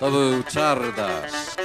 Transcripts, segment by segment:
Buchardas.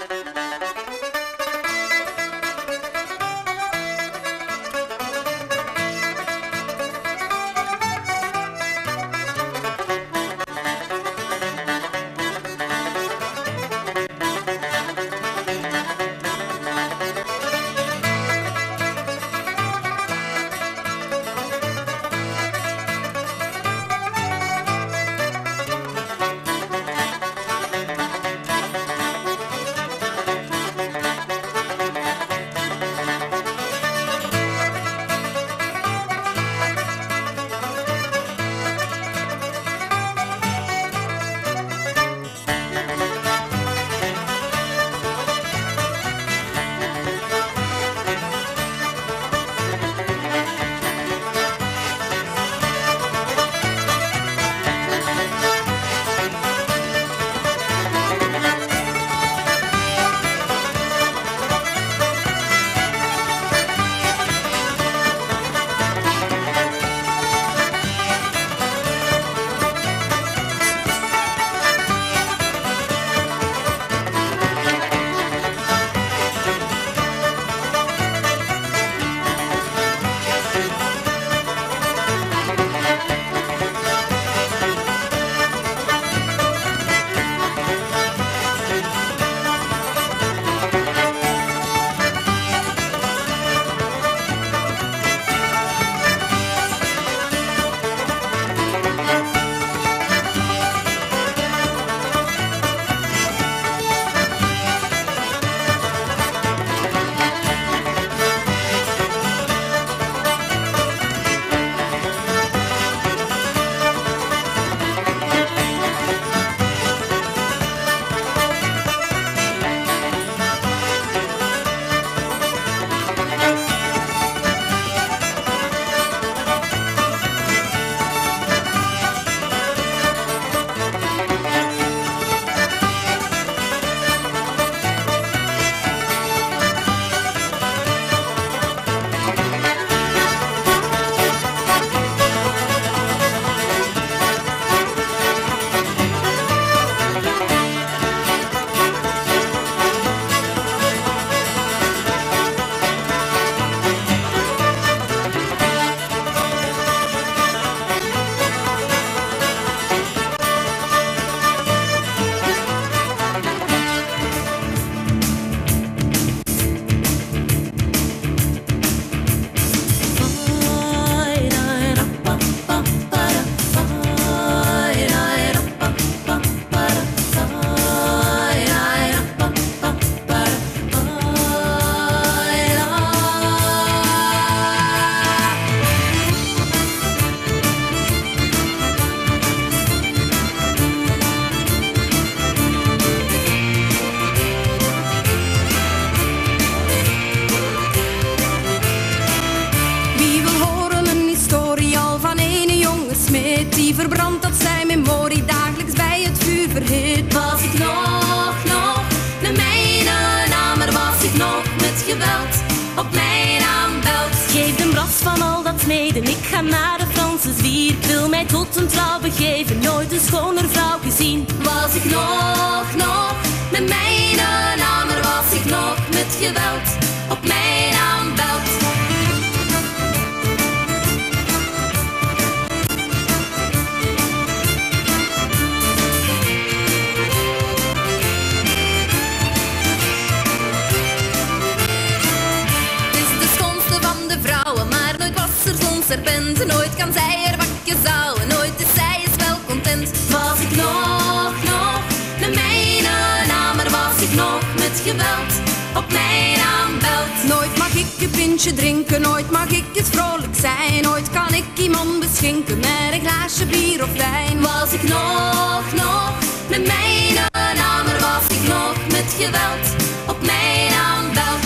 Die verbrandt dat zijn memorie dagelijks bij het vuur verhit. Was ik nog met mijn namer, was ik nog met geweld op mijn aanbelt. Geef de bras van al dat sneden, ik ga naar de Franse zwier. Ik wil mij tot een trouw begeven, nooit een schoner vrouw gezien. Was ik nog met mijn namer, was ik nog met geweld op mijn aanbelt. Serpent. Nooit kan zij er bakjes houden, nooit is zij is wel content. Was ik nog met mijn namer, was ik nog met geweld op mijn aanbelt. Nooit mag ik een pintje drinken, nooit mag ik eens vrolijk zijn. Nooit kan ik iemand beschinken met een glaasje bier of wijn. Was ik nog met mijn namer, was ik nog met geweld op mijn aanbelt.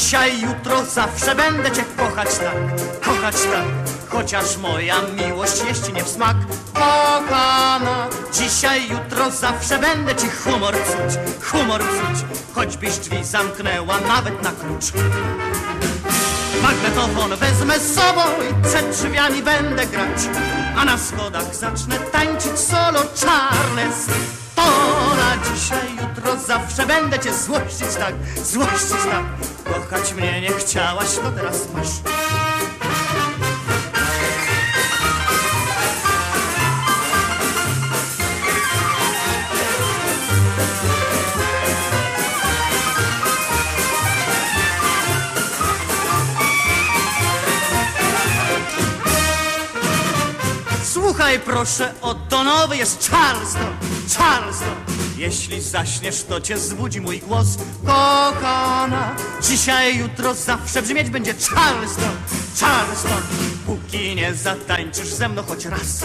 Dzisiaj, jutro, zawsze będę cię kochać tak, chociaż moja miłość jest ci nie w smak. Kochana, dzisiaj, jutro, zawsze będę ci humor psuć, choćbyś drzwi zamknęła nawet na klucz. Magnetofon wezmę z sobą i przed drzwiami będę grać, a na schodach zacznę tańczyć solo Charles. To na dzisiaj, jutro, zawsze będę cię złościć tak. Kochać mnie nie chciałaś, to teraz masz. Słuchaj proszę, oto nowy jest Charleston. Jeśli zaśniesz, to cię zbudzi mój głos. Kochana, dzisiaj, jutro, zawsze brzmieć będzie Charleston. Póki nie zatańczysz ze mną choć raz.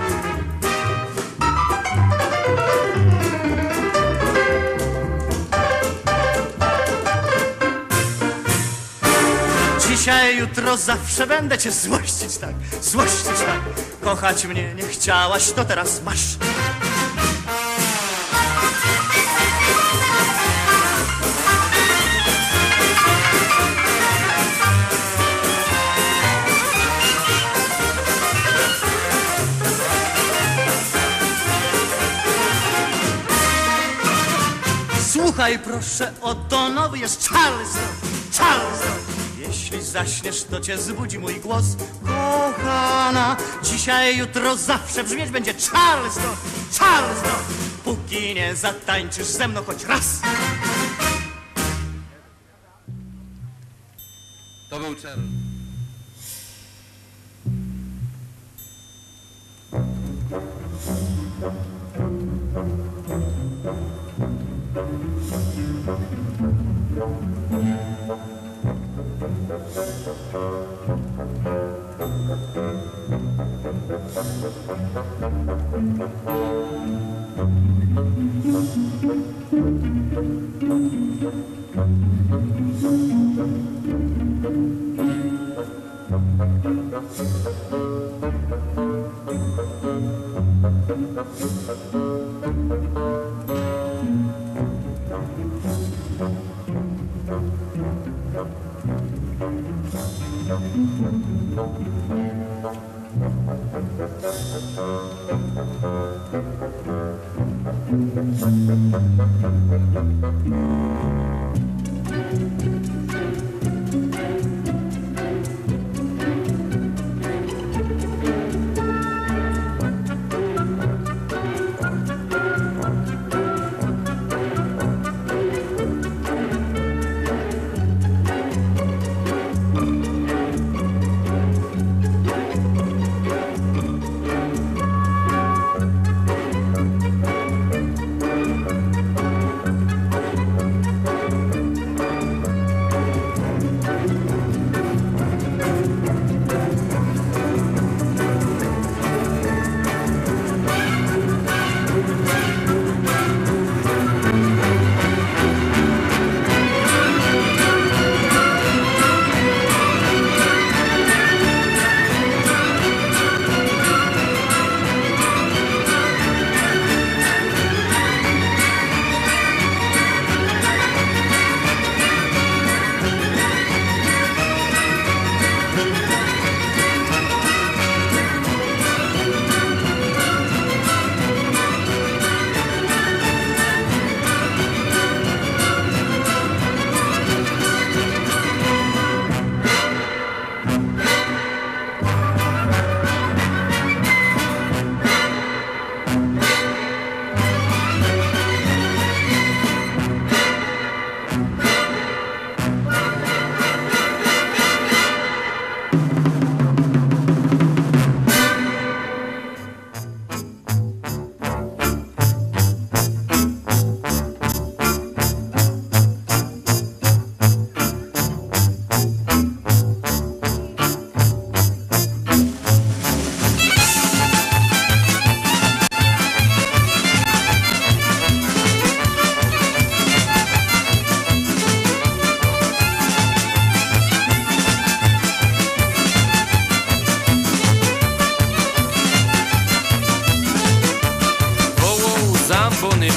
Dzisiaj, jutro, zawsze będę cię złościć tak. Kochać mnie nie chciałaś, to teraz masz. Słuchaj proszę, oto nowy jest Charleston. Jeśli zaśniesz, to cię zbudzi mój głos. Kochana, dzisiaj, jutro, zawsze brzmieć będzie Charleston. Póki nie zatańczysz ze mną choć raz. To był Charles.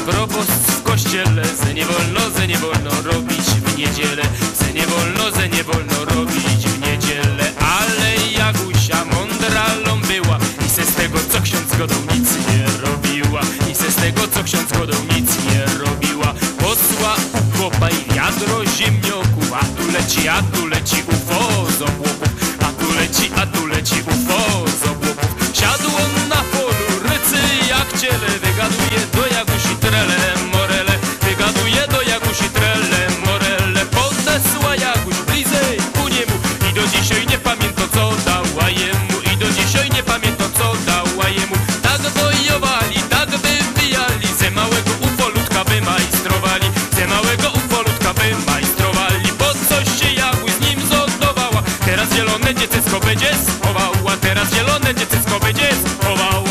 proboszcz w kościele, ze nie wolno robić w niedzielę, ze nie wolno robić w niedzielę. Ale Jagusia mądralą była i se z tego co ksiądz godą nic nie robiła, i se z tego co ksiądz godą nic nie robiła. Posła u chłopa i wiadro ziemnioków, a tu leci UFO z obłoków, a tu leci UFO z obłoków. Siadł on na polu, rycy jak ciele, wygaduje do Jagusi trele morele, wygaduje do Jagusi trele morele. Podesła Jaguś bliżej ku niemu i do dzisiaj nie pamięta co dała jemu, i do dzisiaj nie pamięta co dała jemu. Tak wojowali, tak wybijali, ze małego ufolutka wymajstrowali, ze małego ufolutka wymajstrowali. Po coś się Jaguś z nim zodowała, teraz zielone dziecko będzie schowała, teraz zielone dziecko będzie schowała.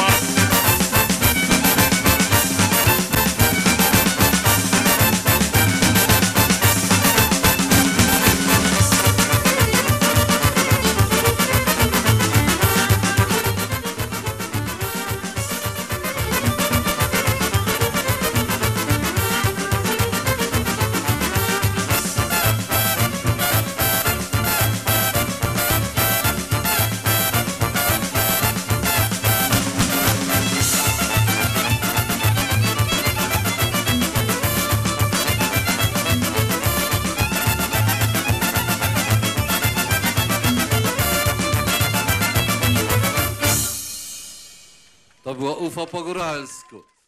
To było UFO po góralsku.